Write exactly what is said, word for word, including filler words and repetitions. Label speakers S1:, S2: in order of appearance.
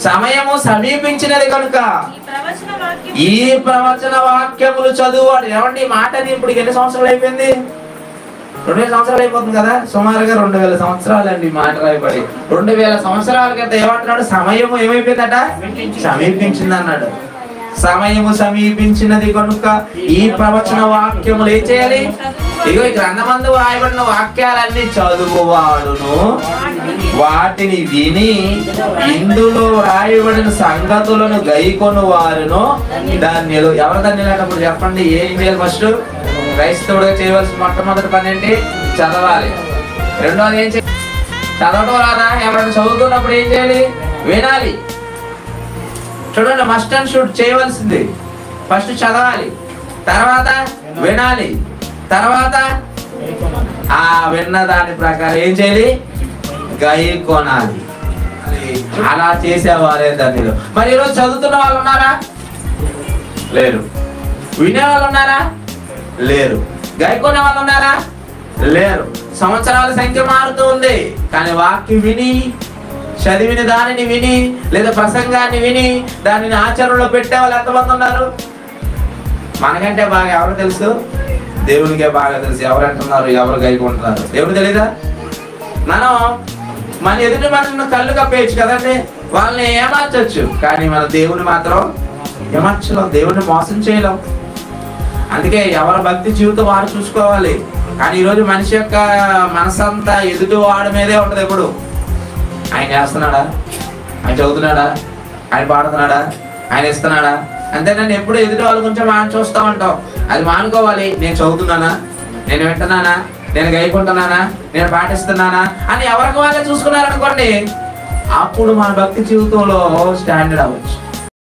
S1: సమయము సమీపించినది కనుక ఈ ప్రవచన వాక్యములు చదువువాడు. ఏమండి మాట ఇప్పుడు ఎన్ని సంవత్సరాలు అయిపోయింది? రెండు వేల సంవత్సరాలు అయిపోతుంది కదా, సుమారుగా రెండు వేల సంవత్సరాలు అండి మాట రాయబడి. రెండు వేల సంవత్సరాల క్రితం ఏమంటున్నాడు? సమయము ఏమైపోయిందట? సమీపించింది అన్నాడు. సమయము సమీపించినది కనుక ఈ ప్రవచన వాక్యములు ఏం చేయాలి? ఇగో ఈ గ్రంథమందు రాయబడిన వాక్యాలన్నీ చదువువాడును వాటిని విని ఇందులో రాయబడిన సంగతులను గైకొను వారును ధన్యులు. ఎవరు ధన్యులన్నప్పుడు చెప్పండి, ఏం చేయాలి? ఫస్ట్ క్రైస్తవుడిగా చేయవలసిన మొట్టమొదటి పని ఏంటి? చదవాలి. రెండోది ఏం చేయాలి? చదవటం రాదా? ఎవరైనా చదువుతున్నప్పుడు ఏం చేయాలి? వినాలి. చూడండి, మస్ట్ అండ్ షుడ్ చేయవలసింది. ఫస్ట్ చదవాలి, తర్వాత వినాలి, తర్వాత ఆ విన్న దాని ప్రకారం ఏం చేయాలి? గై కొనాలి. అలా చేసేవారే ధన్యులు. మరి ఈరోజు చదువుతున్న వాళ్ళు ఉన్నారా? లేరు. వినే వాళ్ళు ఉన్నారా? లేరు. గై కొనే వాళ్ళు ఉన్నారా? లేరు. సంవత్సరాల సంఖ్య మారుతూ ఉంది, కానీ వాక్యం విని చదివిన దానిని విని లేదా ప్రసంగాన్ని విని దానిని ఆచరణలో పెట్టే వాళ్ళు ఎంతమంది ఉన్నారు? మనకంటే బాగా ఎవరు తెలుసు? దేవునికే బాగా తెలుసు ఎవరు అంటున్నారు, ఎవరు గైకుంటున్నారు. దేవుడు తెలీదా? మనం మన ఎదుటి మన కళ్ళు కప్పేయచ్చు కదండి, వాళ్ళని ఏమార్చచ్చు, కానీ మన దేవుని మాత్రం ఏమార్చలేం, దేవుడిని మోసం చేయలేం. అందుకే ఎవరి భక్తి జీవితం వారు చూసుకోవాలి. కానీ ఈరోజు మనిషి యొక్క మనసంతా ఎదుటి వాడి మీదే ఉంటుంది. ఎప్పుడు ఆయన చేస్తున్నాడా? ఆయన చదువుతున్నాడా? ఆయన పాడుతున్నాడా? ఆయన ఇస్తున్నాడా? అంతేనండి. ఎప్పుడు ఎదుటి వాళ్ళ గురించి మనం చూస్తూ ఉంటాం. అది మానుకోవాలి. నేను చదువుతున్నానా, నేను వింటున్నానా, నేను గైకుంటున్నానా, నేను పాటిస్తున్నానా అని ఎవరికి వాళ్ళే చూసుకున్నారనుకోండి, అప్పుడు మన భక్తి జీవితంలో స్టాండర్డ్ అవ్వచ్చు.